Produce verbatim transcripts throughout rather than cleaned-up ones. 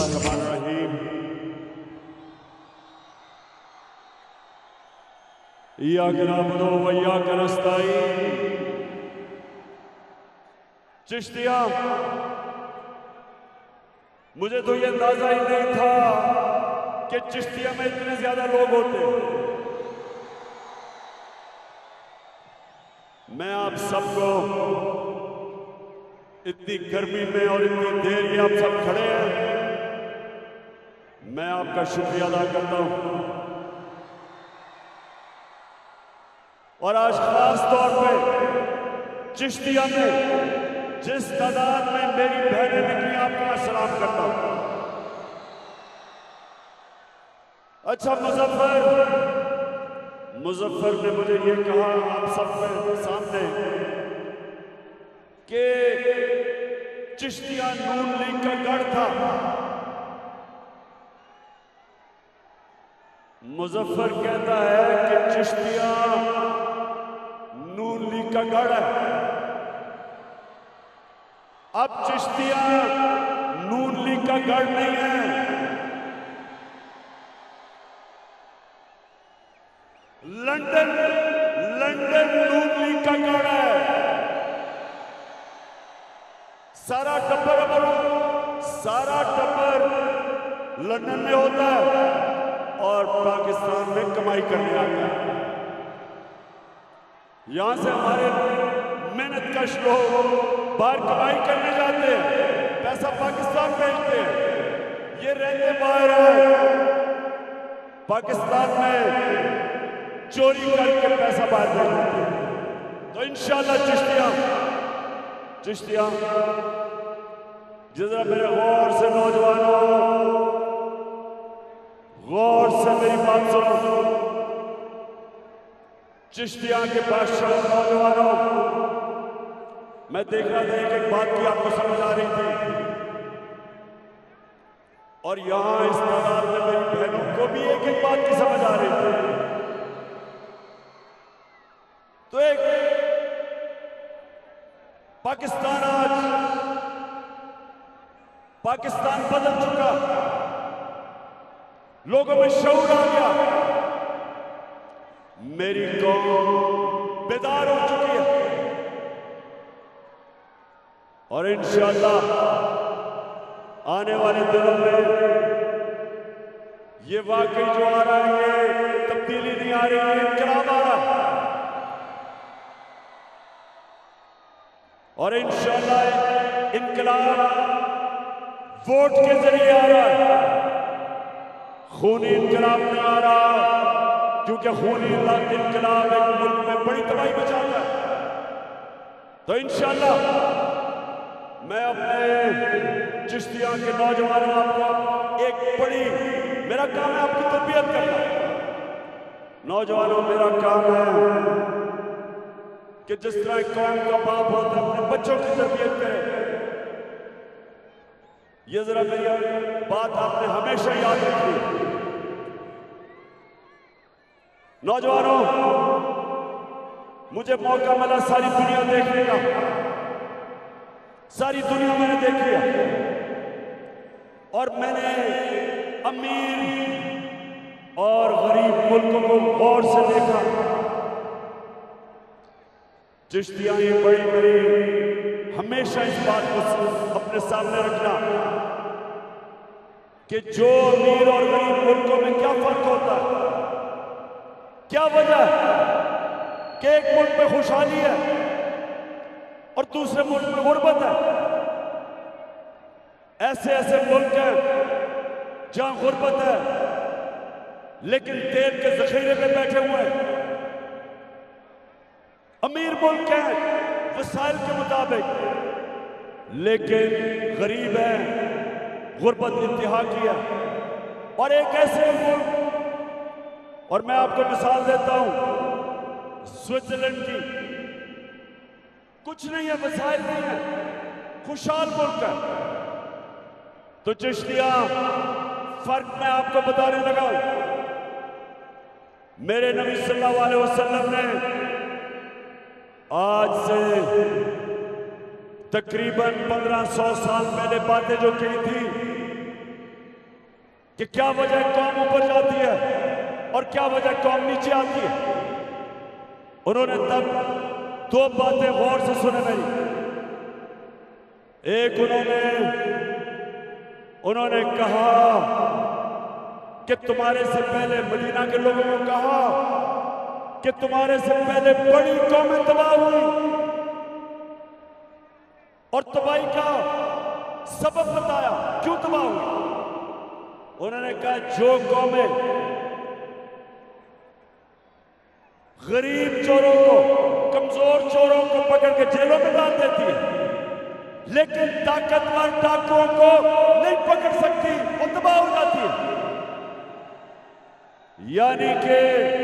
बिस्मिल्लाहिर्रहमानिर्रहीम। इय्याका नअबुदु व इय्याका नस्तईन। चिश्तिया, मुझे तो ये अंदाजा ही नहीं था कि चिश्तिया में इतने ज्यादा लोग होते। मैं आप सबको इतनी गर्मी में और इतनी देर ये आप सब खड़े हैं, मैं आपका शुक्रिया अदा करता हूं। और आज खास तौर पे चिश्तिया में जिस तादाद में मेरी बहनें निकली, आपको मैं सलाम करता हूं। अच्छा, मुजफ्फर मुजफ्फर ने मुझे ये कहा आप सबके सामने कि चिश्तिया नून लीग का गढ़ था। मुजफ्फर कहता है कि चिश्तिया नून लीग का गढ़ है। अब चिश्तिया नून लीग का गढ़ नहीं है, लंदन लंदन नून लीग का गढ़ है। सारा टब्बर सारा टब्बर लंदन में होता है और पाकिस्तान में कमाई करने आता है। यहां से हमारे मेहनत कश लोग बाहर कमाई करने जाते हैं, पैसा पाकिस्तान भेजते हैं। ये रहते बाहर है, पाकिस्तान में चोरी करके पैसा बाहर भेजते हैं। तो इंशाल्लाह चिश्तिया चिश्तिया जरा मेरे गौर से नौजवानों, गौर से मेरी बात सुनो। चिश्तिया के बादशाह नौजवानों, मैं देख रहा था एक एक बात की आपको समझ आ रही थी, और यहां इस तादाद में मेरी बहनों को भी एक एक बात की समझ आ रही थी। तो एक पाकिस्तान आज पाकिस्तान बदल चुका, लोगों में शऊर आ गया, मेरी कौम बेदार हो चुकी है। और इंशाअल्लाह आने वाले दिनों में ये वाकई जो आ रहा है, ये तब्दीली नहीं आ रही है, इनकलाब आ रहा है। और इंशाअल्लाह इनकलाब वोट के जरिए आ रहा है, खूनी इनकलाब नहीं आ रहा, क्योंकि खूनी इनकलाब एक मुल्क में बड़ी तबाही मचाता है। तो इंशाअल्लाह मैं अपने चिश्तिया के नौजवानों, आपको एक बड़ी, मेरा काम है आपकी तरबियत करना। नौजवानों, मेरा काम है कि जिस तरह कौम का बाप होता है अपने बच्चों की तरबियत करे। ये जरा मेरी बात आपने हमेशा याद रखी। नौजवानों, मुझे मौका मिला सारी दुनिया देखने का, सारी दुनिया मैंने देखी है, और मैंने अमीर और गरीब मुल्कों को गौर से देखा। चिश्तिया ये बड़ी बड़ी हमेशा इस बात को अपने सामने रखना कि जो अमीर और गरीब मुल्कों में क्या फर्क होता है, क्या वजह है कि एक मुल्क में खुशहाली है और दूसरे मुल्क में गुर्बत है। ऐसे ऐसे मुल्क हैं जहां गुर्बत है लेकिन तेल के जखीरे पे बैठे हुए हैं। अमीर मुल्क है वसाइल के मुताबिक, लेकिन गरीब है, गुर्बत इंतहा की है। और एक ऐसे मुल्क, और मैं आपको मिसाल देता हूं स्विट्जरलैंड की, कुछ नहीं है, वसाइल नहीं है, खुशहाल मुल्क है। तो चिश्तिया फर्क मैं आपको बताने लगा। मेरे नबी सल्लल्लाहु अलैहि वसल्लम ने आज से तकरीबन पंद्रह सौ साल पहले बातें जो की थी, कि क्या वजह कौम ऊपर जाती है और क्या वजह कौम नीचे आती है। उन्होंने तब दो बातें गौर से सुने मेरी। एक उन्होंने उन्होंने कहा कि तुम्हारे से पहले मदीना के लोगों को कहा कि तुम्हारे से पहले बड़ी कौमें तबाह हुई और तबाही का सबब बताया क्यों तबाह हुई। उन्होंने कहा जो कौमें गरीब चोरों को, कमजोर चोरों को पकड़ के जेलों में डाल देती है, लेकिन ताकतवर डाकुओं को नहीं पकड़ सकती, वो तबाह हो जाती है। यानी कि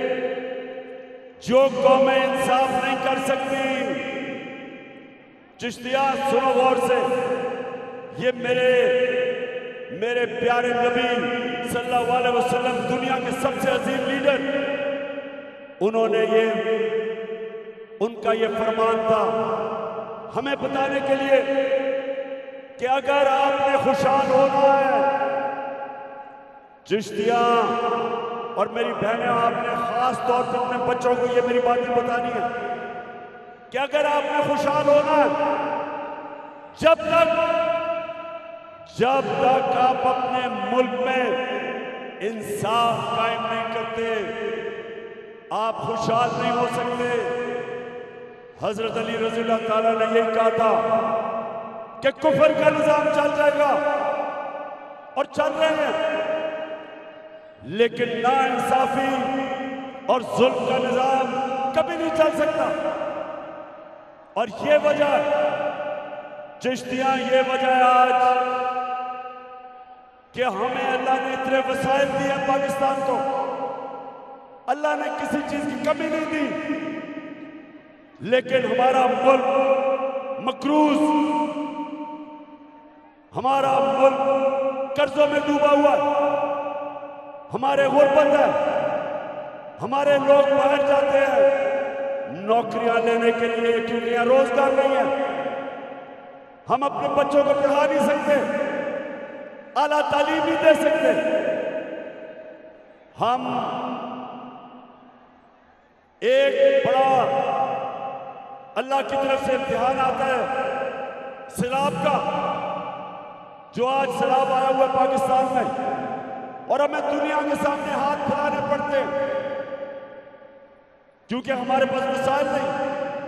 जो कौमें इंसाफ नहीं कर सकती, चिश्तिया सुनो गौर से, ये मेरे मेरे प्यारे नबी सल्लल्लाहु अलैहि वसल्लम दुनिया के सबसे अजीम लीडर, उन्होंने ये उनका ये फरमान था हमें बताने के लिए कि अगर आपने खुशहाल होना है, चिश्तिया और मेरी बहनें, आपने खास तौर पर अपने बच्चों को ये मेरी बातें बतानी है कि अगर आपने खुशहाल होना है, जब तक जब तक आप अपने मुल्क में इंसाफ कायम नहीं करते, आप खुशहाल नहीं हो सकते। हजरत अली रज़ी अल्लाह ताला ने यही कहा था कि कुफर का निजाम चल जाएगा और चल रहे हैं, लेकिन नाइंसाफी और जुल्म का निजाम कभी नहीं चल सकता। और ये वजह चिश्तियां, ये वजह आज कि हमें अल्लाह ने इतने वसाइल दिए पाकिस्तान को, अल्लाह ने किसी चीज की कमी नहीं दी, लेकिन हमारा मुल्क मकरूज, हमारा मुल्क कर्जों में डूबा हुआ है, हमारे गुर्बत है, हमारे लोग बाहर जाते हैं नौकरियां लेने के लिए क्योंकि यहां रोजगार नहीं है। हम अपने बच्चों को पढ़ा नहीं सकते, आला तालीम नहीं दे सकते। हम एक बड़ा अल्लाह की तरफ से इम्तिहान आता है सैलाब का, जो आज सैलाब आया हुआ है पाकिस्तान में, और हमें दुनिया के सामने हाथ फैलाने पड़ते हैं क्योंकि हमारे पास वसाइल नहीं।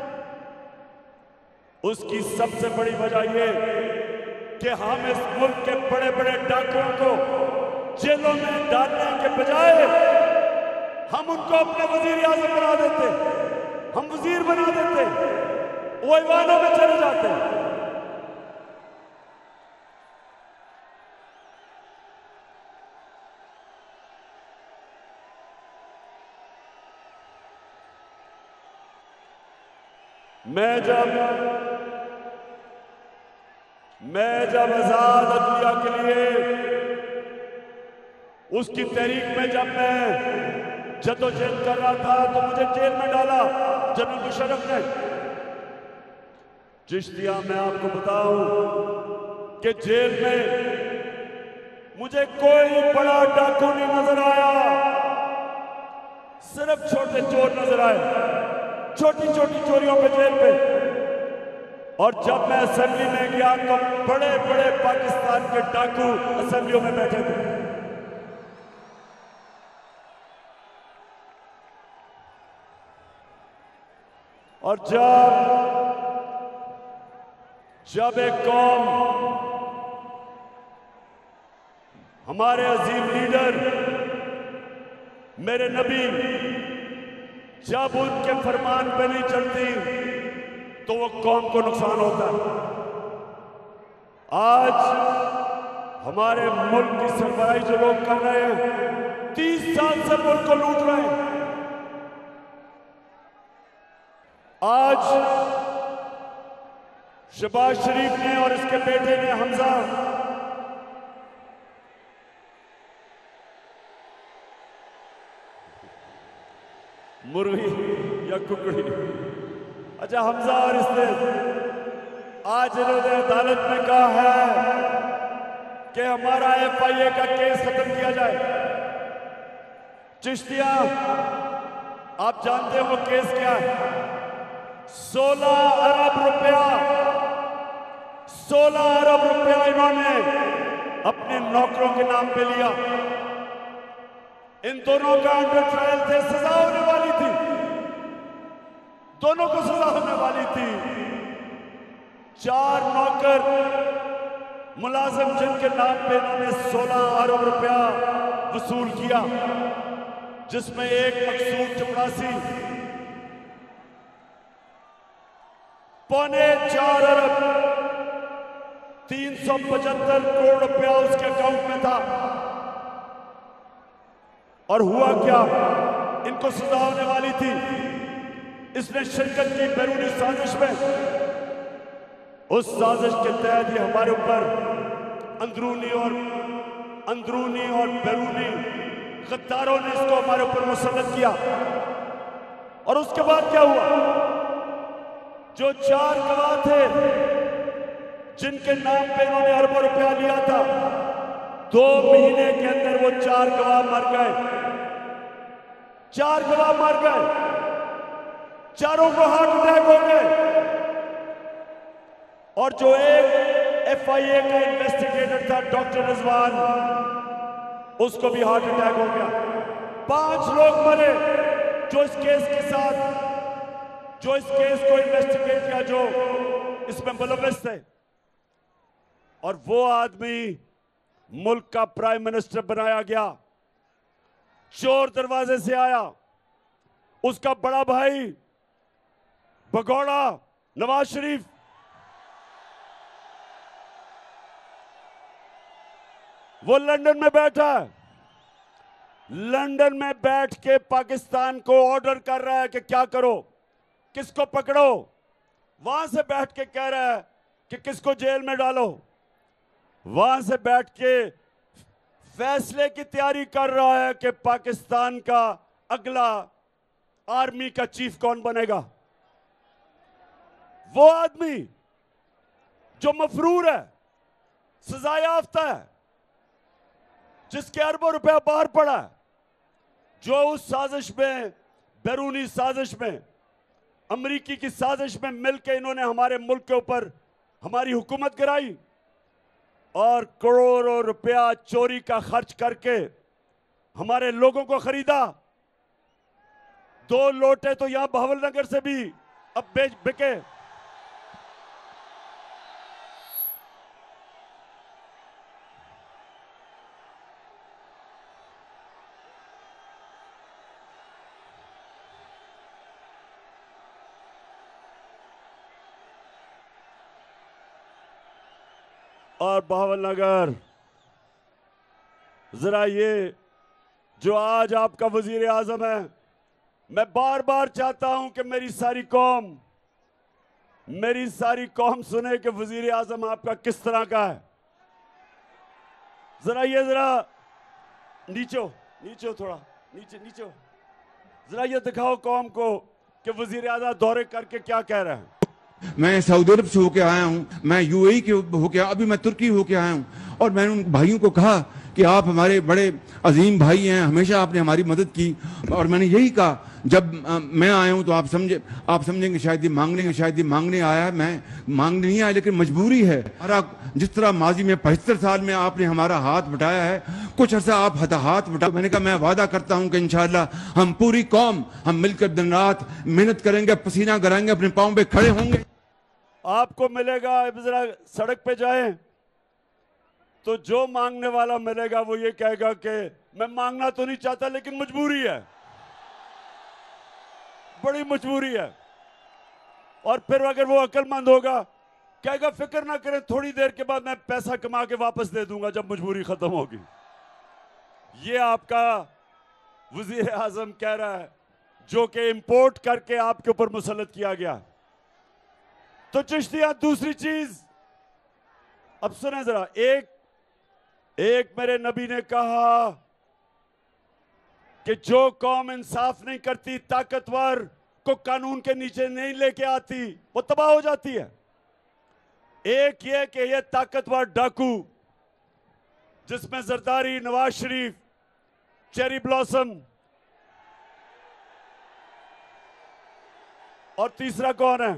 उसकी सबसे बड़ी वजह यह कि हम इस मुल्क के बड़े बड़े डाकुओं को जेलों में डालने के बजाय हम उनको अपने वजीर आजम बना देते, हम वजीर बना देते, वो ईवानों में चले जाते। मैं जब मैं जब आजाद अदलिया के लिए उसकी तहरीक में जब मैं जद्दोजहद कर रहा था तो मुझे जेल में डाला जनरल मुशर्रफ ने। चिश्तिया, मैं आपको बताऊं कि जेल में मुझे कोई बड़ा डाकू नहीं नजर आया, सिर्फ छोटे चोर नजर आए, छोटी छोटी चोरियों पे जेल पे। और जब मैं असेंबली में गया तो बड़े बड़े पाकिस्तान के डाकू असेंबलियों में बैठे थे। और जब जब एक कौम, हमारे अजीम लीडर मेरे नबी, जब उनके फरमान पे नहीं चलती तो वो कौम को नुकसान होता है। आज हमारे मुल्क की सरबराही जो लोग कर रहे हैं, तीस साल से मुल्क को लूट रहे हैं। आज शहबाज शरीफ ने और इसके बेटे ने, हमजा, मुर्गी या कुकड़ी, अच्छा हमजा और इसने आज इन्होंने अदालत में कहा है कि हमारा एफ आई ए का केस खत्म किया जाए। चिश्तिया, आप जानते हो वो केस क्या है? सोलह अरब रुपया सोलह अरब रुपया इन्होंने अपने नौकरों के नाम पे लिया। इन दोनों का अंडर ट्रायल थे, सजा होने वाली थी, दोनों को सजा होने वाली थी। चार नौकर मुलाजिम जिनके नाम पे इन्होंने सोलह अरब रुपया वसूल किया, जिसमें एक मकसूद चपरासी पौने चार अरब तीन सौ पचहत्तर करोड़ रुपया उसके अकाउंट में था। और हुआ क्या, इनको सजा होने वाली थी। इसने शिरकत की बैरूनी साजिश में। उस साजिश के तहत ये हमारे ऊपर अंदरूनी और अंदरूनी और बैरूनी गद्दारों ने इसको हमारे ऊपर मुसल्लत किया। और उसके बाद क्या हुआ? जो चार गवाह थे जिनके नाम पे इन्होंने अरबों रुपया लिया था, दो महीने के अंदर वो चार गवाह मर गए। चार गवाह मर गए, चारों को हार्ट अटैक हो गए। और जो एक एफ आई ए का इन्वेस्टिगेटर था डॉक्टर रिजवान, उसको भी हार्ट अटैक हो गया। पांच लोग मरे जो इस केस के साथ जो इस केस को इन्वेस्टिगेट किया, जो इसमें मुलव्विस थे। और वो आदमी मुल्क का प्राइम मिनिस्टर बनाया गया, चोर दरवाजे से आया। उसका बड़ा भाई भगोड़ा नवाज शरीफ, वो लंदन में बैठा है। लंदन में बैठ के पाकिस्तान को ऑर्डर कर रहा है कि क्या करो, किसको पकड़ो। वहां से बैठ के कह रहा है कि किसको जेल में डालो। वहां से बैठ के फैसले की तैयारी कर रहा है कि पाकिस्तान का अगला आर्मी का चीफ कौन बनेगा। वो आदमी जो मफरूर है, सजा याफ्ता है, जिसके अरबों रुपया बाहर पड़ा है, जो उस साजिश में, बैरूनी साजिश में, अमरीकी की साजिश में मिलकर इन्होंने हमारे मुल्क के ऊपर हमारी हुकूमत गिराई और करोड़ों रुपया चोरी का खर्च करके हमारे लोगों को खरीदा। दो लोटे तो यहां बहावलनगर से भी अब बेच बिके। और बहावलनगर, जरा ये जो आज आपका वजीर आजम है, मैं बार बार चाहता हूं कि मेरी सारी कौम मेरी सारी कौम सुने कि वजीर आजम आपका किस तरह का है। जरा ये जरा नीचे हो, नीचे हो, थोड़ा नीचे नीचे हो। जरा ये दिखाओ कौम को कि वजीर आजम दौरे करके क्या कह रहे हैं। मैं सऊदी अरब से होके आया हूँ, मैं यूएई के होके, अभी मैं तुर्की होके आया हूँ। और मैंने उन भाइयों को कहा कि आप हमारे बड़े अजीम भाई हैं, हमेशा आपने हमारी मदद की। और मैंने यही कहा, जब आ, मैं आया हूँ तो आप समझे आप समझेंगे शायद ये मांगने के शायद ये मांगने आया है। मैं मांगने नहीं आया, लेकिन मजबूरी है। हमारा जिस तरह माजी में पचहत्तर साल में आपने हमारा हाथ बटाया है, कुछ अर्सा आप हाथ बटा। मैंने कहा मैं वादा करता हूँ कि इंशाअल्लाह हम पूरी कौम हम मिलकर दिन रात मेहनत करेंगे, पसीना गराएंगे, अपने पाँव पे खड़े होंगे। आपको मिलेगा, जरा सड़क पे जाएं तो जो मांगने वाला मिलेगा वो ये कहेगा कि मैं मांगना तो नहीं चाहता लेकिन मजबूरी है, बड़ी मजबूरी है। और फिर अगर वो अक्लमंद होगा, कहेगा फिक्र ना करें, थोड़ी देर के बाद मैं पैसा कमा के वापस दे दूंगा जब मजबूरी खत्म होगी। ये आपका वजीर आजम कह रहा है, जो कि इंपोर्ट करके आपके ऊपर मुसल्लत किया गया। तो चिश्तिया, दूसरी चीज अब सुने जरा। एक एक मेरे नबी ने कहा कि जो कौम इंसाफ नहीं करती, ताकतवर को कानून के नीचे नहीं लेके आती, वो तबाह हो जाती है। एक ये कि ये ताकतवर डाकू जिसमें जरदारी, नवाज शरीफ, चेरी ब्लॉसम और तीसरा कौन है?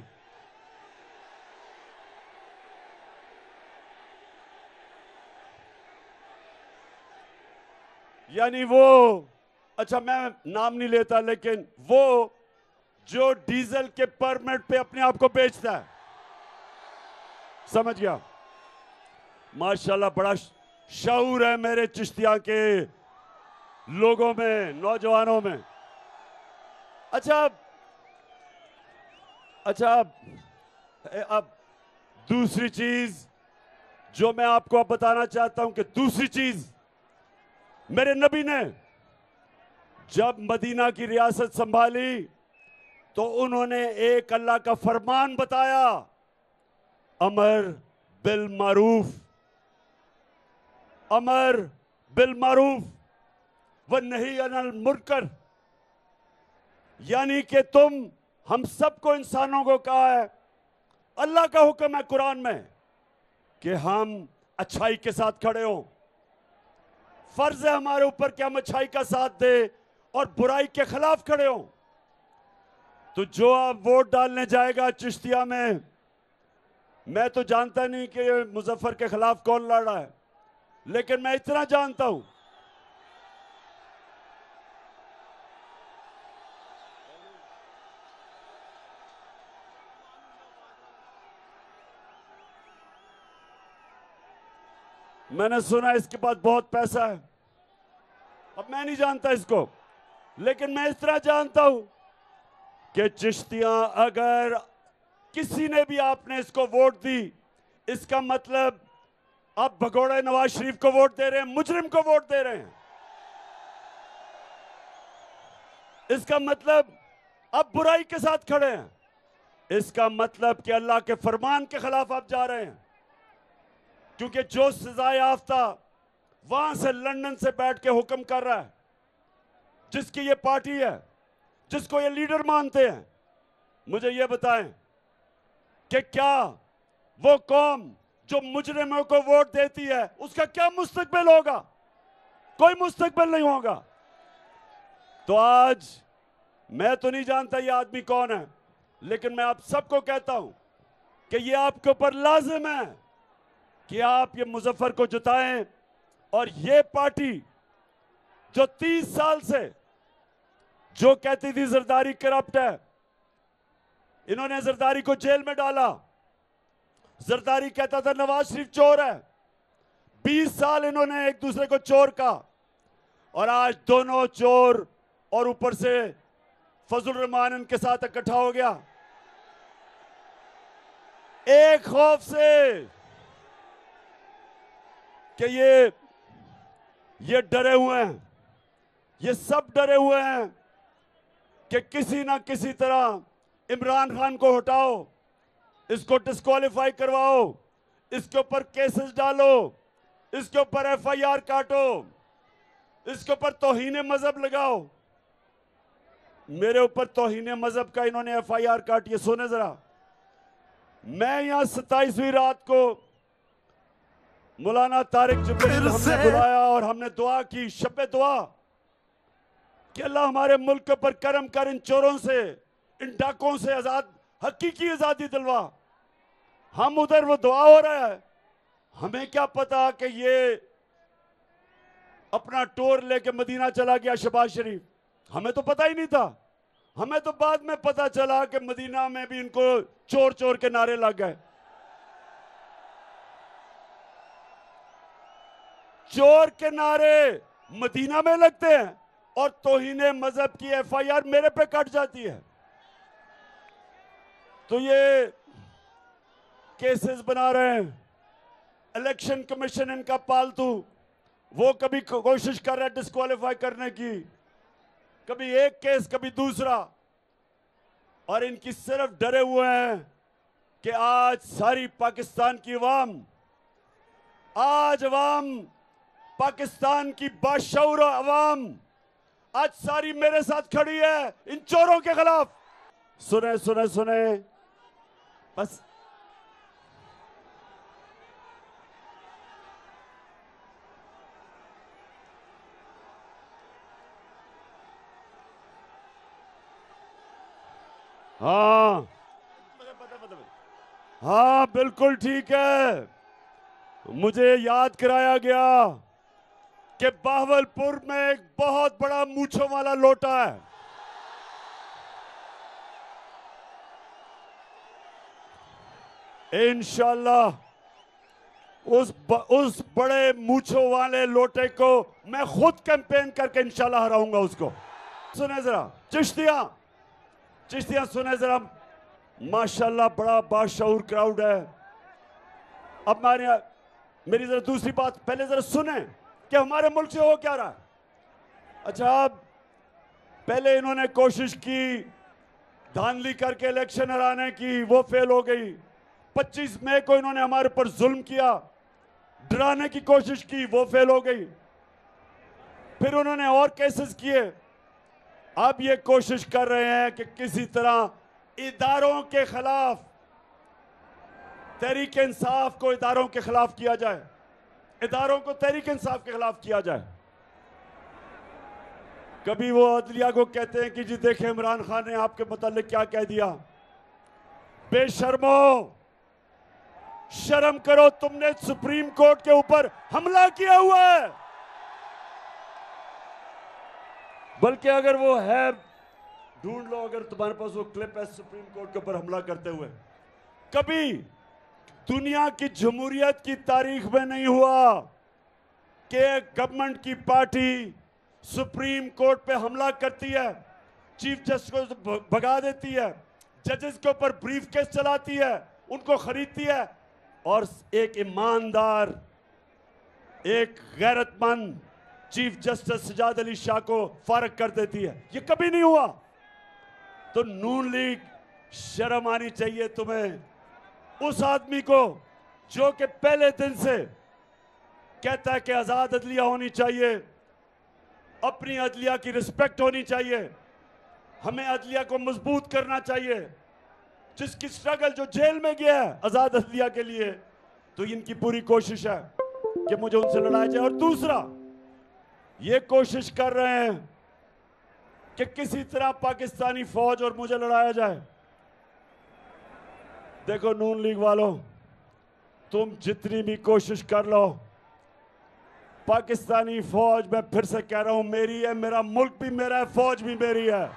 यानी वो, अच्छा मैं नाम नहीं लेता, लेकिन वो जो डीजल के परमिट पे अपने आप को बेचता है, समझ गया? माशाल्लाह बड़ा शऊर है मेरे चिश्तिया के लोगों में, नौजवानों में। अच्छा अच्छा अब अब दूसरी चीज जो मैं आपको अब बताना चाहता हूं कि दूसरी चीज, मेरे नबी ने जब मदीना की रियासत संभाली तो उन्होंने एक अल्लाह का फरमान बताया, अमर बिल मारूफ, अमर बिल मारूफ व नहीं अनिल मुनकर। यानी कि तुम हम सबको, इंसानों को कहा है, अल्लाह का हुक्म है कुरान में कि हम अच्छाई के साथ खड़े हों। फर्ज है हमारे ऊपर कि हम अच्छाई का साथ दे और बुराई के खिलाफ खड़े हों। तो जो आप वोट डालने जाएगा चिश्तिया में, मैं तो जानता नहीं कि मुजफ्फर के खिलाफ कौन लड़ रहा है, लेकिन मैं इतना जानता हूं मैंने सुना इसके पास बहुत पैसा है। अब मैं नहीं जानता इसको, लेकिन मैं इस तरह जानता हूं कि चिश्तियां, अगर किसी ने भी आपने इसको वोट दी, इसका मतलब आप भगोड़े नवाज शरीफ को वोट दे रहे हैं, मुजरिम को वोट दे रहे हैं। इसका मतलब आप बुराई के साथ खड़े हैं। इसका मतलब कि अल्लाह के फरमान के खिलाफ आप जा रहे हैं, क्योंकि जो सजा याफ्ता वहां से लंदन से बैठ के हुक्म कर रहा है, जिसकी ये पार्टी है, जिसको ये लीडर मानते हैं, मुझे ये बताएं कि क्या वो कौम जो मुजरिमों को वोट देती है, उसका क्या मुस्तकबिल होगा? कोई मुस्तकबिल नहीं होगा। तो आज मैं तो नहीं जानता ये आदमी कौन है, लेकिन मैं आप सबको कहता हूं कि ये आपके ऊपर लाजिम है कि आप ये मुजफ्फर को जिताएं। और ये पार्टी जो तीस साल से जो कहती थी जरदारी करप्ट है, इन्होंने जरदारी को जेल में डाला। जरदारी कहता था नवाज शरीफ चोर है। बीस साल इन्होंने एक दूसरे को चोर कहा, और आज दोनों चोर और ऊपर से फजल रहमान इनके साथ इकट्ठा हो गया, एक खौफ से कि ये ये डरे हुए हैं, ये सब डरे हुए हैं कि किसी ना किसी तरह इमरान खान को हटाओ, इसको डिस्क्वालीफाई करवाओ, इसके ऊपर केसेस डालो, इसके ऊपर एफ आई आर काटो, इसके ऊपर तौहीन मजहब लगाओ। मेरे ऊपर तौहीन मजहब का इन्होंने एफ आई आर काटी है, सुने जरा। मैं यहां सत्ताईसवीं रात को मौलाना तारिक जिब्रील हमने बुलाया और हमने दुआ की, शब दुआ कि अल्लाह हमारे मुल्क पर करम कर, इन चोरों से, इन डाकों से आजाद, हकीकी आजादी दिलवा। हम उधर वो दुआ हो रहा है, हमें क्या पता कि ये अपना टोर लेके मदीना चला गया शहबाज शरीफ, हमें तो पता ही नहीं था। हमें तो बाद में पता चला कि मदीना में भी इनको चोर चोर के नारे लग गए। चोर के नारे मदीना में लगते हैं और तौहीने मजहब की एफ आई आर मेरे पे कट जाती है। तो ये केसेस बना रहे हैं, इलेक्शन कमीशन इनका पालतू, वो कभी कोशिश कर रहा है डिस्क्वालीफाई करने की, कभी एक केस कभी दूसरा, और इनकी सिर्फ डरे हुए हैं कि आज सारी पाकिस्तान की अवाम, आज अवाम, पाकिस्तान की बाशऊर अवाम आज सारी मेरे साथ खड़ी है इन चोरों के खिलाफ। सुने सुने सुने बस हाँ हाँ बिल्कुल ठीक है। मुझे याद कराया गया कि बहावलपुर में एक बहुत बड़ा मूंछों वाला लोटा है। इंशाल्लाह उस ब, उस बड़े मूंछों वाले लोटे को मैं खुद कैंपेन करके इंशाल्लाह हराऊंगा उसको। सुने जरा चिश्तिया चिश्तिया सुने जरा, माशाल्लाह बड़ा बाशऊर क्राउड है। अब हमारे मेरी जरा दूसरी बात पहले जरा सुने कि हमारे मुल्क से हो क्या रहा है। अच्छा, अब पहले इन्होंने कोशिश की धांधली करके इलेक्शन हराने की, वो फेल हो गई। पच्चीस मई को इन्होंने हमारे पर जुल्म किया, डराने की कोशिश की, वो फेल हो गई। फिर उन्होंने और केसेस किए। अब ये कोशिश कर रहे हैं कि किसी तरह इदारों के खिलाफ, तहरीक इंसाफ को इदारों के खिलाफ किया जाए, इदारों को तहरीक इंसाफ के खिलाफ किया जाए। कभी वो अदलिया को कहते हैं कि जी देखें इमरान खान ने आपके मुतालिक क्या कह दिया। बेशर्मो, शर्म करो, तुमने सुप्रीम कोर्ट के ऊपर हमला किया हुआ है। बल्कि अगर वो है, ढूंढ लो अगर तुम्हारे पास वो क्लिप है सुप्रीम कोर्ट के ऊपर हमला करते हुए। कभी दुनिया की जमहूरियत की तारीख में नहीं हुआ कि गवर्नमेंट की पार्टी सुप्रीम कोर्ट पे हमला करती है, चीफ जस्टिस को भगा देती है, जजेस के ऊपर ब्रीफ केस चलाती है, उनको खरीदती है और एक ईमानदार, एक गैरतमंद चीफ जस्टिस सजाद अली शाह को फारग कर देती है। ये कभी नहीं हुआ। तो नून लीग, शर्म आनी चाहिए तुम्हें। उस आदमी को जो कि पहले दिन से कहता है कि आजाद अदलिया होनी चाहिए, अपनी अदलिया की रिस्पेक्ट होनी चाहिए, हमें अदलिया को मजबूत करना चाहिए, जिसकी स्ट्रगल जो जेल में गया है आजाद अदलिया के लिए, तो इनकी पूरी कोशिश है कि मुझे उनसे लड़ाया जाए। और दूसरा, ये कोशिश कर रहे हैं कि किसी तरह पाकिस्तानी फौज और मुझे लड़ाया जाए। देखो नून लीग वालों, तुम जितनी भी कोशिश कर लो, पाकिस्तानी फौज, मैं फिर से कह रहा हूं, मेरी है, मेरा मुल्क भी मेरा है, फौज भी मेरी है।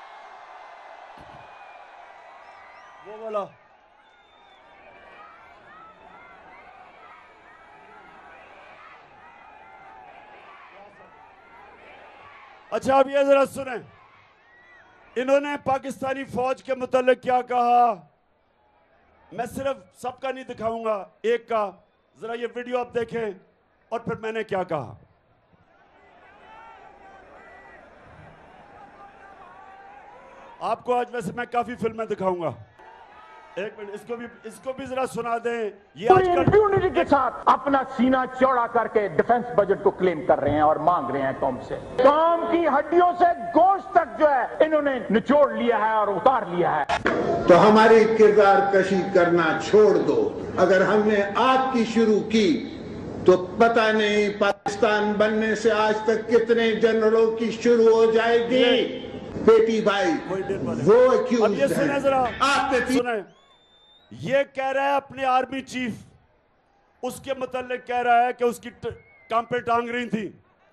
वो बोला अच्छा, अब ये जरा सुने, इन्होंने पाकिस्तानी फौज के मुतालिक क्या कहा। मैं सिर्फ सबका नहीं दिखाऊंगा, एक का जरा ये वीडियो आप देखें और फिर मैंने क्या कहा। आपको आज वैसे मैं काफी फिल्में दिखाऊंगा, एक मिनट इसको भी इसको भी जरा सुना दें। ये आजकल इम्यूनिटी के साथ अपना सीना चौड़ा करके डिफेंस बजट को क्लेम कर रहे हैं और मांग रहे हैं कौम से। कौम की हड्डियों से गोश्त तक जो है इन्होंने निचोड़ लिया है और उतार लिया है। तो हमारी किरदार कशी करना छोड़ दो। अगर हमने आपकी शुरू की तो पता नहीं पाकिस्तान बनने से आज तक कितने जनरलों की शुरू हो जाएगी। बेटी भाई वो अब ये सुने जरा, आपने सुने, ये कह रहा है अपने आर्मी चीफ, उसके मुतालिक कह रहा है कि उसकी काम पे टांग रही थी,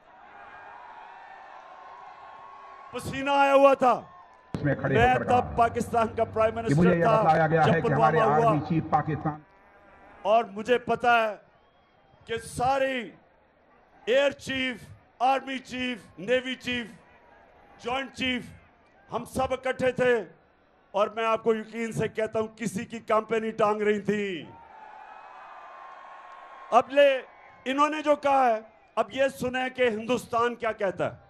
पसीना आया हुआ था। मैं तब पाकिस्तान का प्राइम मिनिस्टर मुझे था बताया गया है कि हमारे हुआ, आर्मी चीफ पाकिस्तान, और मुझे पता है कि सारी air chief, army chief, navy chief, joint chief, हम सब इकट्ठे थे और मैं आपको यकीन से कहता हूं किसी की कंपनी टांग रही थी। अब ले इन्होंने जो कहा है, अब ये सुने कि हिंदुस्तान क्या कहता है।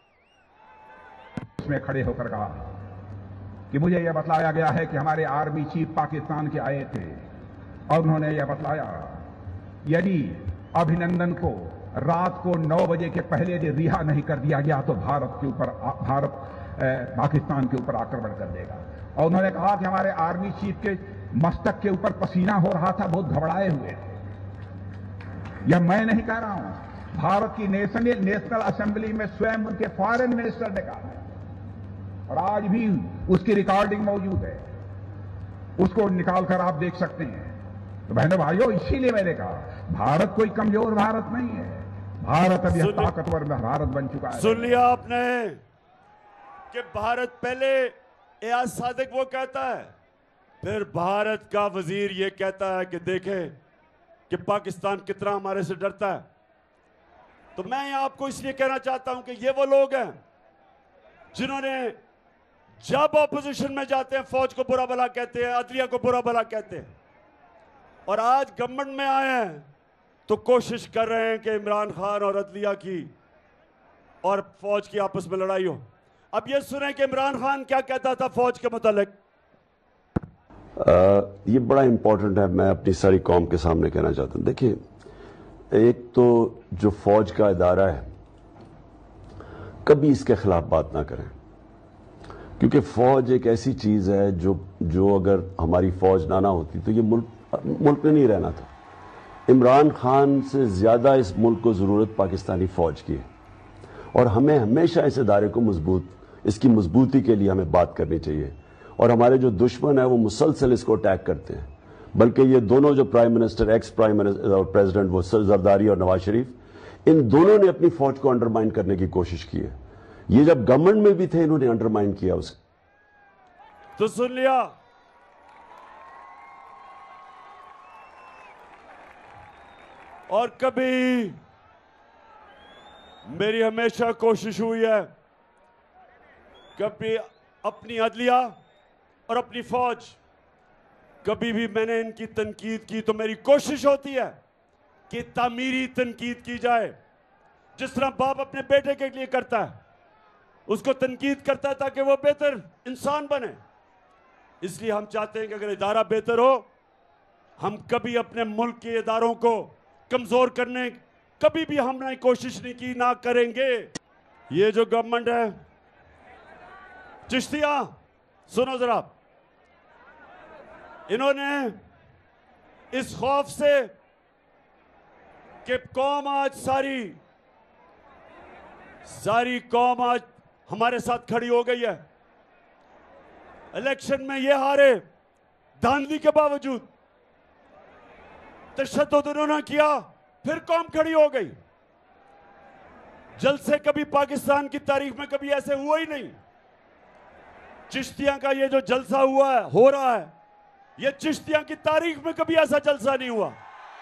उसमें खड़े होकर कहा कि मुझे यह बतलाया गया है कि हमारे आर्मी चीफ पाकिस्तान के आए थे और उन्होंने यह बतलाया यदि अभिनंदन को रात को नौ बजे के पहले यदि रिहा नहीं कर दिया गया तो भारत के ऊपर भारत पाकिस्तान के ऊपर आक्रमण कर देगा। और उन्होंने कहा कि हमारे आर्मी चीफ के मस्तक के ऊपर पसीना हो रहा था, बहुत घबराए हुए थे। यह मैं नहीं कह रहा हूं, भारत की नेशनल नेशनल असेंबली में स्वयं उनके फॉरेन मिनिस्टर ने कहा। और आज भी उसकी रिकॉर्डिंग मौजूद है, उसको निकालकर आप देख सकते हैं। तो बहनों भाइयों, इसीलिए मैंने कहा भारत कोई कमजोर भारत नहीं है, भारत अभी ताकतवर भारत बन चुका है। सुन लिया आपने कि भारत पहले एयाज सादिक वो कहता है, फिर भारत का वजीर ये कहता है कि देखें कि पाकिस्तान कितना हमारे से डरता है। तो मैं आपको इसलिए कहना चाहता हूं कि ये वो लोग हैं जिन्होंने जब ऑपोजिशन में जाते हैं फौज को बुरा भला कहते हैं, अदलिया को बुरा भला कहते हैं, और आज गवर्नमेंट में आए हैं तो कोशिश कर रहे हैं कि इमरान खान और अदलिया की और फौज की आपस में लड़ाई हो। अब ये सुने कि इमरान खान क्या कहता था फौज के मुतालिक। ये बड़ा इंपॉर्टेंट है, मैं अपनी सारी कौम के सामने कहना चाहता हूं। देखिए, एक तो जो फौज का इदारा है कभी इसके खिलाफ बात ना करें, क्योंकि फौज एक ऐसी चीज है जो जो अगर हमारी फौज ना ना होती तो ये मुल्क मुल्क में नहीं रहना था। इमरान खान से ज्यादा इस मुल्क को जरूरत पाकिस्तानी फौज की है, और हमें हमेशा इस इदारे को मजबूत, इसकी मजबूती के लिए हमें बात करनी चाहिए। और हमारे जो दुश्मन है वो मुसलसल इसको अटैक करते हैं, बल्कि ये दोनों जो prime minister, ex prime minister और प्रेसिडेंट, वो जरदारी और नवाज शरीफ, इन दोनों ने अपनी फौज को अंडरमाइन करने की कोशिश की है। ये जब गवर्नमेंट में भी थे इन्होंने अंडरमाइन किया उसे। तो सुन लिया, और कभी मेरी हमेशा कोशिश हुई है, कभी अपनी अदलिया और अपनी फौज, कभी भी मैंने इनकी तनकीद की तो मेरी कोशिश होती है कि तामीरी तनकीद की जाए, जिस तरह बाप अपने बेटे के लिए करता है, उसको तनकीद करता है ताकि वो बेहतर इंसान बने। इसलिए हम चाहते हैं कि अगर इदारा बेहतर हो, हम कभी अपने मुल्क के इदारों को कमजोर करने कभी भी हमने कोशिश नहीं की, ना करेंगे। ये जो गवर्नमेंट है, चिश्तिया सुनो जरा, इन्होंने इस खौफ से कि कौम आज सारी सारी कौम आज हमारे साथ खड़ी हो गई है, इलेक्शन में ये हारे, धांधली के बावजूद तशद्दुद उन्होंने किया, फिर कौम खड़ी हो गई। जलसे कभी पाकिस्तान की तारीख में कभी ऐसे हुआ ही नहीं। चिश्तिया का ये जो जलसा हुआ है, हो रहा है, ये चिश्तिया की तारीख में कभी ऐसा जलसा नहीं हुआ।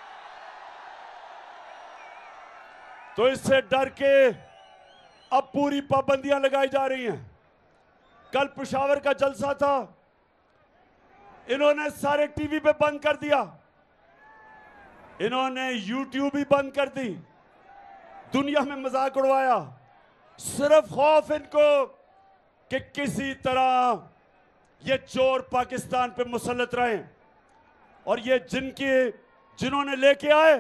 तो इससे डर के अब पूरी पाबंदियां लगाई जा रही हैं। कल पेशावर का जलसा था, इन्होंने सारे टीवी पे बंद कर दिया, इन्होंने यूट्यूब भी बंद कर दी, दुनिया में मजाक उड़वाया, सिर्फ खौफ इनको कि किसी तरह ये चोर पाकिस्तान पे मुसल्लत रहे। और ये जिनके जिन्होंने लेके आए,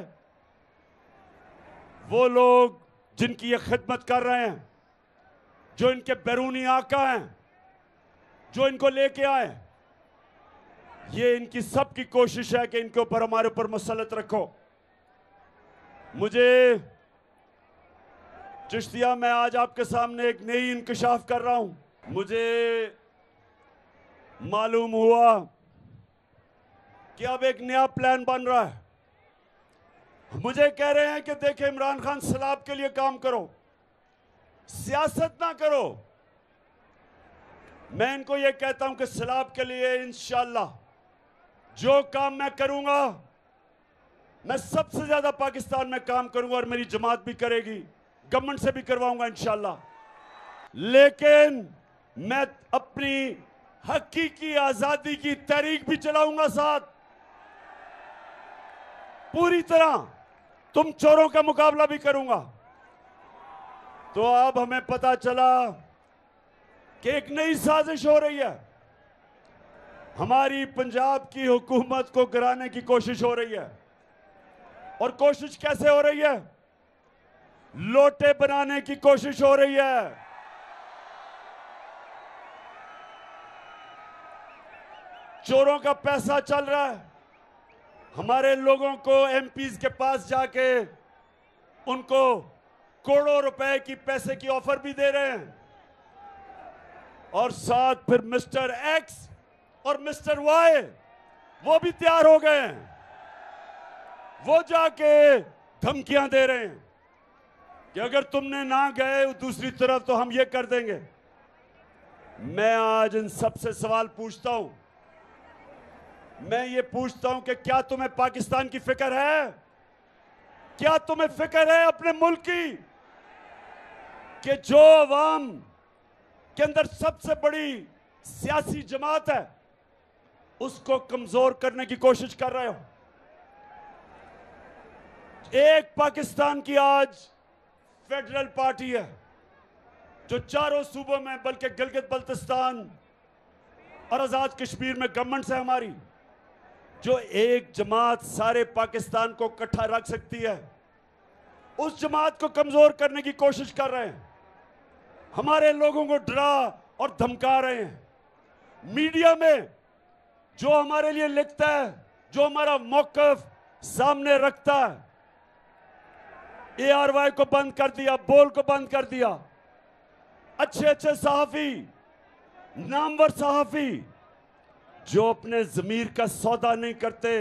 वो लोग जिनकी ये खिदमत कर रहे हैं, जो इनके बैरूनी आका हैं, जो इनको लेके आए, ये इनकी सबकी कोशिश है कि इनके ऊपर, हमारे ऊपर मुसल्लत रखो। मुझे चिश्तिया, मैं आज आपके सामने एक नई इंकशाफ कर रहा हूं। मुझे मालूम हुआ कि अब एक नया प्लान बन रहा है। मुझे कह रहे हैं कि देखें, इमरान खान सलाब के लिए काम करो, सियासत ना करो। मैं इनको यह कहता हूं कि सलाब के लिए इंशाअल्लाह जो काम मैं करूंगा, मैं सबसे ज्यादा पाकिस्तान में काम करूंगा, और मेरी जमात भी करेगी, गवर्नमेंट से भी करवाऊंगा इंशाअल्लाह। लेकिन मैं अपनी हकीकी आजादी की तहरीक भी चलाऊंगा साथ, पूरी तरह तुम चोरों का मुकाबला भी करूंगा। तो अब हमें पता चला कि एक नई साजिश हो रही है, हमारी पंजाब की हुकूमत को गिराने की कोशिश हो रही है। और कोशिश कैसे हो रही है? लोटे बनाने की कोशिश हो रही है। चोरों का पैसा चल रहा है, हमारे लोगों को एमपीज के पास जाके उनको करोड़ों रुपए की पैसे की ऑफर भी दे रहे हैं। और साथ फिर मिस्टर एक्स और मिस्टर वाई वो भी तैयार हो गए हैं। वो जाके धमकियां दे रहे हैं कि अगर तुमने ना गए दूसरी तरफ तो हम ये कर देंगे। मैं आज इन सबसे सवाल पूछता हूं। मैं ये पूछता हूं कि क्या तुम्हें पाकिस्तान की फिक्र है? क्या तुम्हें फिक्र है अपने मुल्क की कि जो अवाम के अंदर सबसे बड़ी सियासी जमात है उसको कमजोर करने की कोशिश कर रहे हो? एक पाकिस्तान की आज फेडरल पार्टी है जो चारों सूबों में, बल्कि गिलगित बल्तिस्तान और आजाद कश्मीर में गवर्नमेंट है हमारी, जो एक जमात सारे पाकिस्तान को इकट्ठा रख सकती है, उस जमात को कमजोर करने की कोशिश कर रहे हैं। हमारे लोगों को डरा और धमका रहे हैं। मीडिया में जो हमारे लिए लिखता है, जो हमारा मौकफ सामने रखता है, ए आर वाई को बंद कर दिया, बोल को बंद कर दिया। अच्छे अच्छे सहाफी, नामवर सहाफी जो अपने जमीर का सौदा नहीं करते,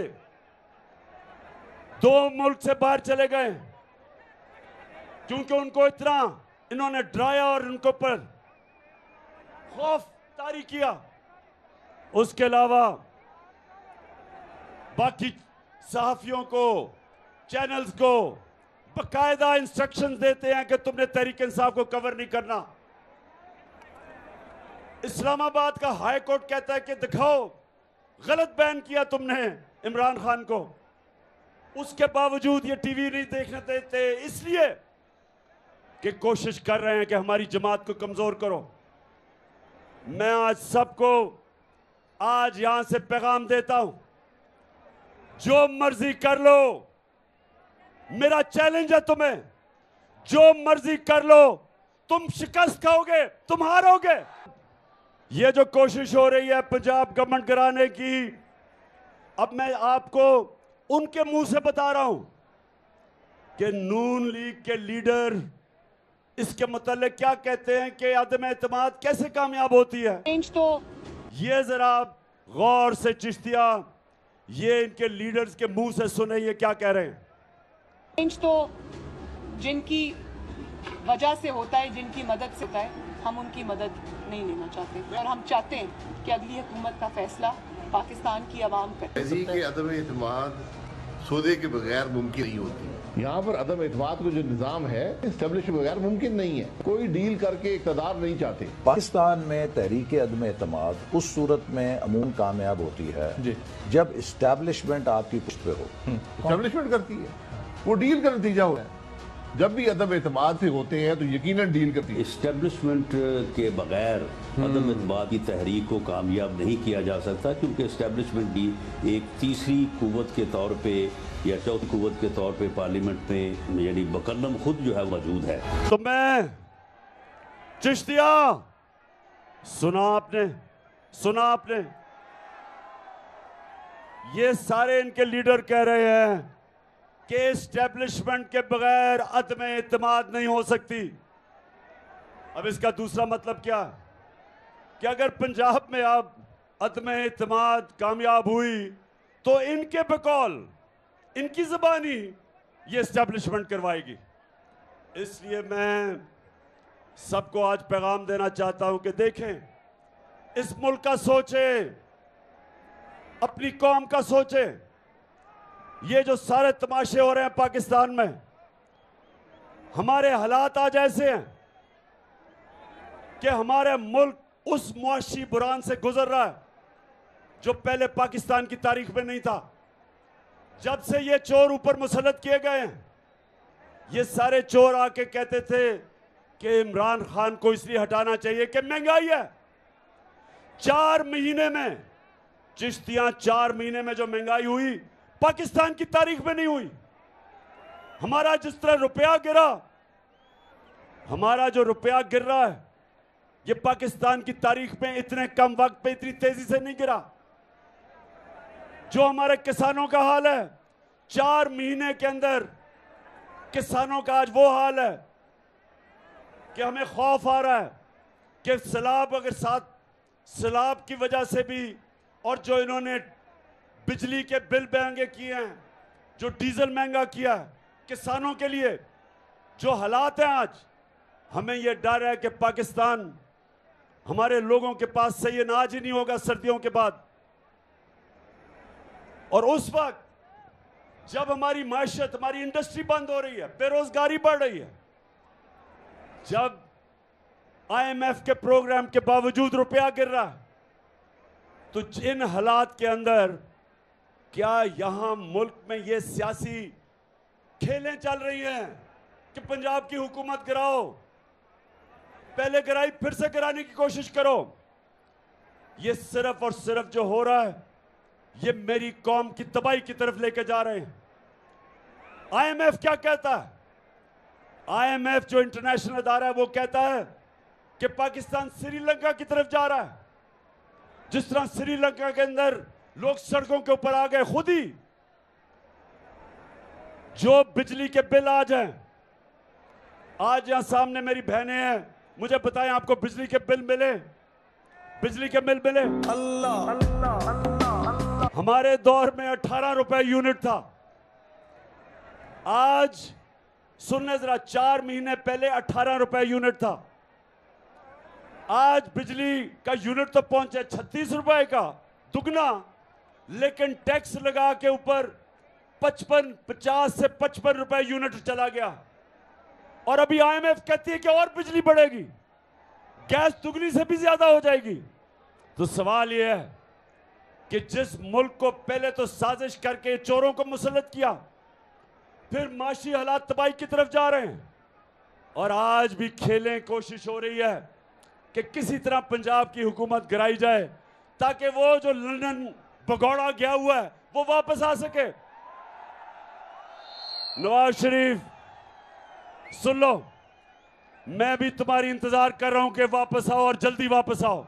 दो मुल्क से बाहर चले गए क्योंकि उनको इतना इन्होंने डराया और उनको पर खौफ तारी किया। उसके अलावा बाकी सहाफियों को, चैनल्स को बाकायदा इंस्ट्रक्शंस देते हैं कि तुमने तहरीक इंसाफ को कवर नहीं करना। इस्लामाबाद का हाई कोर्ट कहता है कि दिखाओ गलत बैन किया तुमने इमरान खान को, उसके बावजूद ये टीवी नहीं देखने देते, इसलिए कि कोशिश कर रहे हैं कि हमारी जमात को कमजोर करो। मैं आज सबको आज यहां से पैगाम देता हूं, जो मर्जी कर लो, मेरा चैलेंज है तुम्हें, जो मर्जी कर लो, तुम शिकस्त खाओगे, तुम हारोगे। ये जो कोशिश हो रही है पंजाब गवर्नमेंट गिराने की, अब मैं आपको उनके मुंह से बता रहा हूं कि नून लीग के लीडर इसके मतलब क्या कहते हैं कि अदम एतमाद कैसे कामयाब होती है। तो ये जरा गौर से चिश्तिया, ये इनके लीडर्स के मुंह से सुने ये क्या कह रहे हैं। तो जिनकी वजह से होता है, जिनकी मदद से होता है, हम उनकी मदद नहीं लेना चाहते और हम चाहते हैं कि अगली हुकूमत का फैसला पाकिस्तान की आवाम करे। के अदम एतमाद सौदे के बगैर मुमकिन नहीं होती। यहाँ पर अदम एतमाद का जो निज़ाम है एस्टेब्लिश के बगैर मुमकिन नहीं है। कोई डील करके इक़्तिदार नहीं चाहते। पाकिस्तान में तहरीक अदम एतमाद उस सूरत में अमूमन कामयाब होती है जी, जब इस्टेब्लिशमेंट आपकी पुष्ट पे हो। इस्टेब्लिशमेंट करती है, वो डील का नतीजा हुआ है। जब भी अदम एतमाद से होते हैं तो यकीनन डील करती है। इस्टेब्लिशमेंट के बगैर अदम एतमाद की तहरीक को कामयाब नहीं किया जा सकता, क्योंकि इस्टेब्लिशमेंट भी एक तीसरी कुव्वत के तौर पे या चौथी कुव्वत के तौर पे पार्लियामेंट में यानी बकलम खुद जो है मौजूद है। तो मैं चिश्तिया, सुना आपने, सुना आपने, ये सारे इनके लीडर कह रहे हैं कि एस्टेब्लिशमेंट के बगैर अदम एतमाद नहीं हो सकती। अब इसका दूसरा मतलब क्या कि अगर पंजाब में अब अदम एतमाद कामयाब हुई तो इनके बकौल, इनकी ज़बानी ये एस्टेब्लिशमेंट करवाएगी। इसलिए मैं सबको आज पैगाम देना चाहता हूं कि देखें, इस मुल्क का सोचें, अपनी कौम का सोचें। ये जो सारे तमाशे हो रहे हैं पाकिस्तान में, हमारे हालात आज ऐसे हैं कि हमारे मुल्क उस मुआशी बुरान से गुजर रहा है जो पहले पाकिस्तान की तारीख में नहीं था। जब से ये चोर ऊपर मुसल्लत किए गए हैं, ये सारे चोर आके कहते थे कि इमरान खान को इसलिए हटाना चाहिए कि महंगाई है। चार महीने में चिश्तियां, चार महीने में जो महंगाई हुई पाकिस्तान की तारीख में नहीं हुई। हमारा जिस तरह रुपया गिरा, हमारा जो रुपया गिर रहा है ये पाकिस्तान की तारीख में इतने कम वक्त पे इतनी तेजी से नहीं गिरा। जो हमारे किसानों का हाल है, चार महीने के अंदर किसानों का आज वो हाल है कि हमें खौफ आ रहा है कि सैलाब अगर साथ सैलाब की वजह से भी और जो इन्होंने बिजली के बिल महंगे किए हैं, जो डीजल महंगा किया है किसानों के लिए, जो हालात हैं आज, हमें यह डर है कि पाकिस्तान, हमारे लोगों के पास सही अनाज ही नहीं होगा सर्दियों के बाद। और उस वक्त जब हमारी माशत, हमारी इंडस्ट्री बंद हो रही है, बेरोजगारी बढ़ रही है, जब आईएमएफ के प्रोग्राम के बावजूद रुपया गिर रहा है, तो इन हालात के अंदर क्या यहां मुल्क में ये सियासी खेलें चल रही हैं कि पंजाब की हुकूमत गिराओ, पहले गिराई फिर से गिराने की कोशिश करो? ये सिर्फ और सिर्फ जो हो रहा है, ये मेरी कौम की तबाही की तरफ लेके जा रहे हैं। आईएमएफ क्या कहता है? आईएमएफ जो इंटरनेशनल अदारा है वो कहता है कि पाकिस्तान श्रीलंका की तरफ जा रहा है। जिस तरह श्रीलंका के अंदर लोग सड़कों के ऊपर आ गए खुद ही, जो बिजली के बिल आ जाए, आज यहां सामने मेरी बहनें हैं, मुझे बताएं आपको बिजली के बिल मिले? बिजली के बिल मिले? अल्लाह अल्लाह अल्लाह। हमारे दौर में अठारह रुपए यूनिट था, आज सुनने जरा, चार महीने पहले अठारह रुपए यूनिट था, आज बिजली का यूनिट तो पहुंचे छत्तीस रुपए का, दुगना, लेकिन टैक्स लगा के ऊपर पचपन पचास से पचपन रुपए यूनिट चला गया। और अभी आईएमएफ कहती है कि और बिजली बढ़ेगी, गैस दुगनी से भी ज्यादा हो जाएगी। तो सवाल यह है कि जिस मुल्क को पहले तो साजिश करके चोरों को मुसल्लत किया, फिर माशी हालात तबाही की तरफ जा रहे हैं, और आज भी खेलें कोशिश हो रही है कि किसी तरह पंजाब की हुकूमत गिराई जाए ताकि वो जो लंदन भगौड़ा गया हुआ है वो वापस आ सके। नवाज शरीफ, सुन लो, मैं भी तुम्हारी इंतजार कर रहा हूं कि वापस आओ और जल्दी वापस आओ।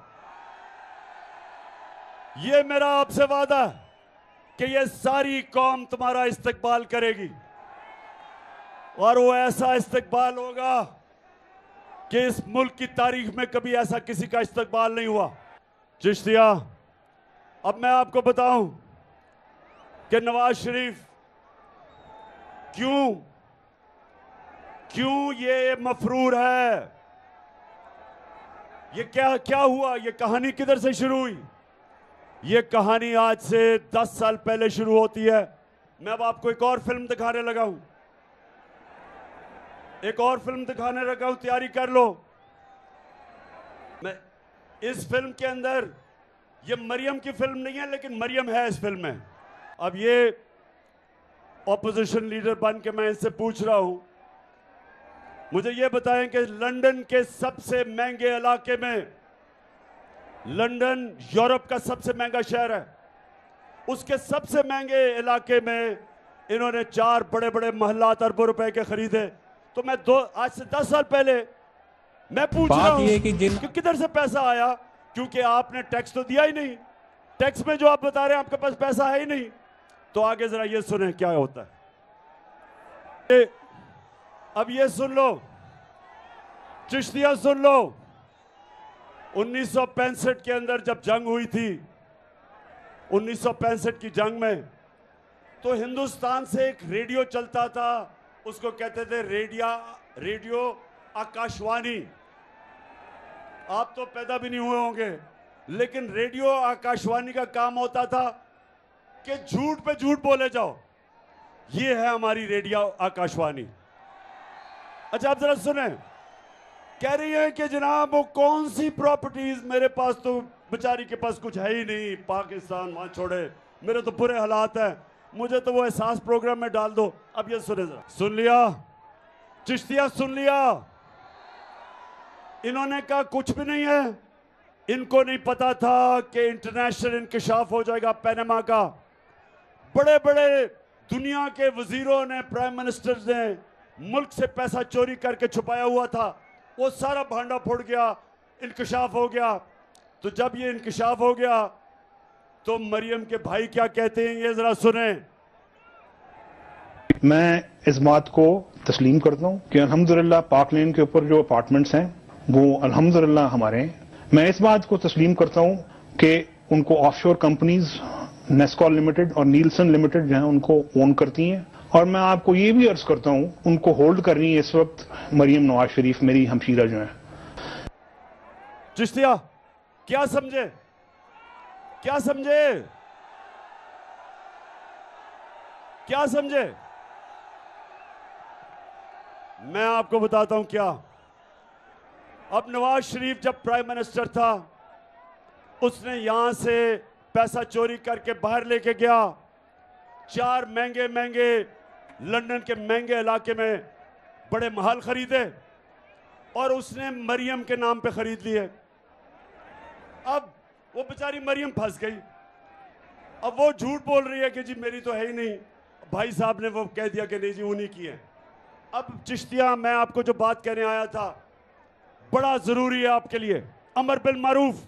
ये मेरा आपसे वादा है कि ये सारी कौम तुम्हारा इस्तकबाल करेगी, और वो ऐसा इस्तकबाल होगा कि इस मुल्क की तारीख में कभी ऐसा किसी का इस्तकबाल नहीं हुआ। चिश्तिया, अब मैं आपको बताऊं कि नवाज शरीफ क्यों क्यों ये मफरूर है, ये क्या क्या हुआ, ये कहानी किधर से शुरू हुई? ये कहानी आज से दस साल पहले शुरू होती है। मैं अब आपको एक और फिल्म दिखाने लगा हूं, एक और फिल्म दिखाने लगा हूं, तैयारी कर लो। मैं इस फिल्म के अंदर, ये मरियम की फिल्म नहीं है लेकिन मरियम है इस फिल्म में। अब ये ऑपोजिशन लीडर बन के मैं इनसे पूछ रहा हूं, मुझे ये बताएं कि लंदन के सबसे महंगे इलाके में, लंदन यूरोप का सबसे महंगा शहर है, उसके सबसे महंगे इलाके में इन्होंने चार बड़े बड़े महल्लात अरबों रुपए के खरीदे। तो मैं दो आज से दस साल पहले मैं पूछ रहा हूं कि, कि किधर से पैसा आया, क्योंकि आपने टैक्स तो दिया ही नहीं। टैक्स में जो आप बता रहे हैं आपके पास पैसा है ही नहीं। तो आगे जरा ये सुने क्या होता है। ए, अब ये सुन लो, चिश्तिया सुन लो, उन्नीस सौ पैंसठ के अंदर जब जंग हुई थी, उन्नीस सौ पैंसठ की जंग में, तो हिंदुस्तान से एक रेडियो चलता था, उसको कहते थे रेडिया रेडियो आकाशवाणी। आप तो पैदा भी नहीं हुए होंगे, लेकिन रेडियो आकाशवाणी का काम होता था कि झूठ पे झूठ बोले जाओ। ये है हमारी रेडियो आकाशवाणी। अच्छा, आप जरा सुने, कह रही है कि जनाब वो कौन सी प्रॉपर्टीज, मेरे पास तो बेचारी के पास कुछ है ही नहीं, पाकिस्तान वहां छोड़े, मेरे तो बुरे हालात हैं, मुझे तो वो एहसास प्रोग्राम में डाल दो। अब ये सुने जरा, सुन लिया चिश्तिया, सुन लिया? इन्होंने कहा कुछ भी नहीं है, इनको नहीं पता था कि इंटरनेशनल इंकशाफ हो जाएगा पैनामा का। बड़े बड़े दुनिया के वजीरों ने, प्राइम मिनिस्टर्स ने मुल्क से पैसा चोरी करके छुपाया हुआ था, वो सारा भांडा फुट गया, इंकशाफ हो गया। तो जब ये इंकशाफ हो गया तो मरियम के भाई क्या कहते हैं, ये जरा सुने। मैं इस बात को तस्लीम करता हूँ कि अल्हम्दुलिल्लाह पाक लेन के ऊपर जो अपार्टमेंट्स हैं वो अल्हम्दुलिल्लाह हमारे हैं। मैं इस बात को तस्लीम करता हूं कि उनको ऑफशोर कंपनीज नेस्कॉल लिमिटेड और नीलसन लिमिटेड जो है उनको ओन करती हैं, और मैं आपको ये भी अर्ज करता हूं उनको होल्ड कर रही है इस वक्त मरियम नवाज शरीफ, मेरी हमशीरा जो है। चिश्तिया क्या समझे, क्या समझे, क्या समझे? मैं आपको बताता हूं क्या। अब नवाज शरीफ जब प्राइम मिनिस्टर था, उसने यहां से पैसा चोरी करके बाहर लेके गया, चार महंगे महंगे लंदन के महंगे इलाके में बड़े महल खरीदे और उसने मरियम के नाम पे खरीद लिए। अब वो बेचारी मरियम फंस गई। अब वो झूठ बोल रही है कि जी मेरी तो है ही नहीं, भाई साहब ने वो कह दिया कि नहीं जी उन्हीं की है। अब चिश्तिया, मैं आपको जो बात कहने आया था बड़ा जरूरी है आपके लिए। अमर बिल मारूफ,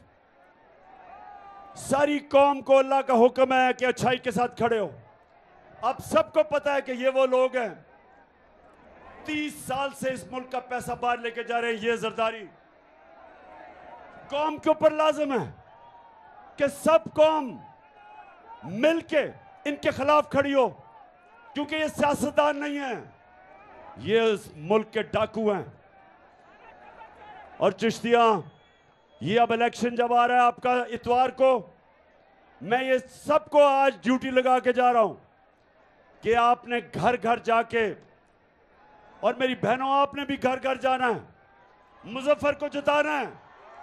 सारी कौम को अल्लाह का हुक्म है कि अच्छाई के साथ खड़े हो। अब सबको पता है कि ये वो लोग हैं तीस साल से इस मुल्क का पैसा बाहर लेके जा रहे हैं। ये जरदारी कौम के ऊपर लाजिम है कि सब कौम मिलके इनके खिलाफ खड़ी हो, क्योंकि ये सियासतदान नहीं है, ये इस मुल्क के डाकू हैं। और चिश्तिया, ये अब इलेक्शन जब आ रहा है आपका इतवार को, मैं ये सबको आज ड्यूटी लगा के जा रहा हूं कि आपने घर घर जाके, और मेरी बहनों आपने भी घर घर जाना है, मुजफ्फर को जिताना है।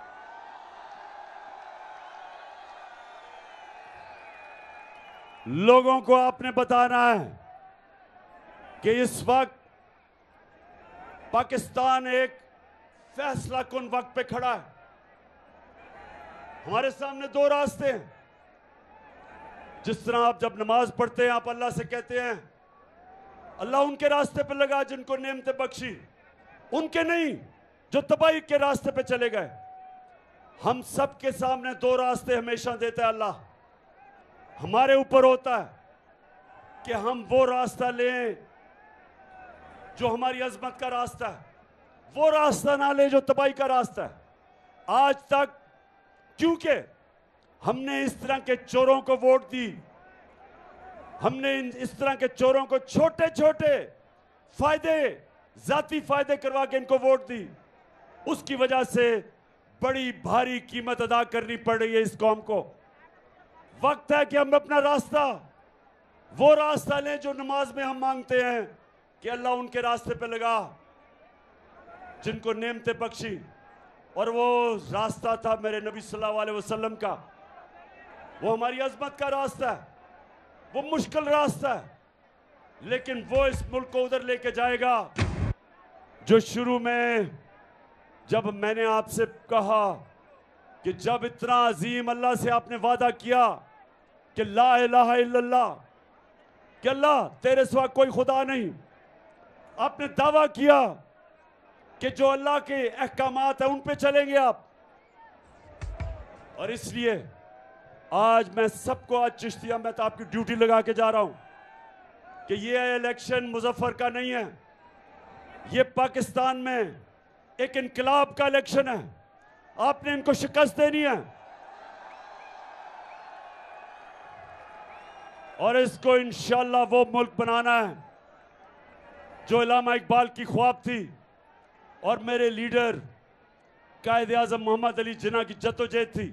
लोगों को आपने बताना है कि इस वक्त पाकिस्तान एक फैसला कुन वक्त पे खड़ा है। हमारे सामने दो रास्ते हैं। जिस तरह आप जब नमाज पढ़ते हैं, आप अल्लाह से कहते हैं अल्लाह उनके रास्ते पे लगा जिनको नेमतें बख्शी, उनके नहीं जो तबाही के रास्ते पे चले गए। हम सब के सामने दो रास्ते हमेशा देता है अल्लाह। हमारे ऊपर होता है कि हम वो रास्ता लें जो हमारी अजमत का रास्ता है, वो रास्ता ना ले जो तबाही का रास्ता है। आज तक क्योंकि हमने इस तरह के चोरों को वोट दी, हमने इस तरह के चोरों को छोटे छोटे फायदे, जाती फायदे करवा के इनको वोट दी, उसकी वजह से बड़ी भारी कीमत अदा करनी पड़ रही है इस कौम को। वक्त है कि हम अपना रास्ता, वो रास्ता लें जो नमाज में हम मांगते हैं कि अल्लाह उनके रास्ते पे लगा जिनको नेमतें बख्शी। और वो रास्ता था मेरे नबी सल्लल्लाहु अलैहि वसल्लम का, वो हमारी अजमत का रास्ता है, वो मुश्किल रास्ता है, लेकिन वो इस मुल्क को उधर लेके जाएगा जो शुरू में जब मैंने आपसे कहा कि जब इतना अजीम अल्लाह से आपने वादा किया कि ला इलाहा इल्लल्लाह, कि अल्लाह तेरे सिवा कोई खुदा नहीं, आपने दावा किया कि जो अल्लाह के अहकामात है उन पे चलेंगे आप। और इसलिए आज मैं सबको, आज चिश्तिया मैं तो आपकी ड्यूटी लगा के जा रहा हूं कि ये इलेक्शन मुजफ्फर का नहीं है, ये पाकिस्तान में एक इनकलाब का इलेक्शन है। आपने इनको शिकस्त देनी है और इसको इंशाअल्लाह वो मुल्क बनाना है जो इलामा इकबाल की ख्वाब थी और मेरे लीडर कायद आज़म मोहम्मद अली जिन्ना की जद्दोजहद थी।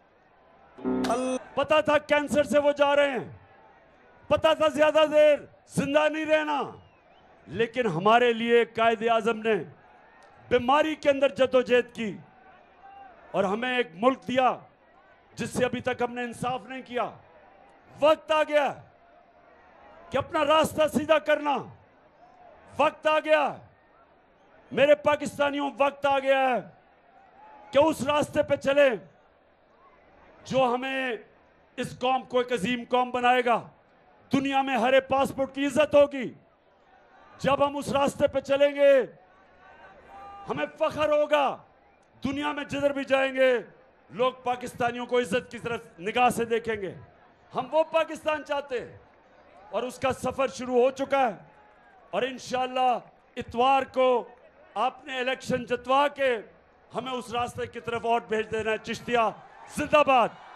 पता था कैंसर से वो जा रहे हैं, पता था ज्यादा देर जिंदा नहीं रहना, लेकिन हमारे लिए कायद आज़म ने बीमारी के अंदर जद्दोजहद की और हमें एक मुल्क दिया जिससे अभी तक हमने इंसाफ नहीं किया। वक्त आ गया कि अपना रास्ता सीधा करना, वक्त आ गया मेरे पाकिस्तानियों, वक्त आ गया है कि उस रास्ते पे चले जो हमें इस कौम को एक अजीम कौम बनाएगा। दुनिया में हरे पासपोर्ट की इज्जत होगी। जब हम उस रास्ते पे चलेंगे हमें फख्र होगा। दुनिया में जिधर भी जाएंगे लोग पाकिस्तानियों को इज्जत की तरफ निगाह से देखेंगे। हम वो पाकिस्तान चाहते हैं और उसका सफर शुरू हो चुका है। और इंशाअल्लाह इतवार को आपने इलेक्शन जितवा के हमें उस रास्ते की तरफ वोट भेज देना है। चिश्तिया जिंदाबाद।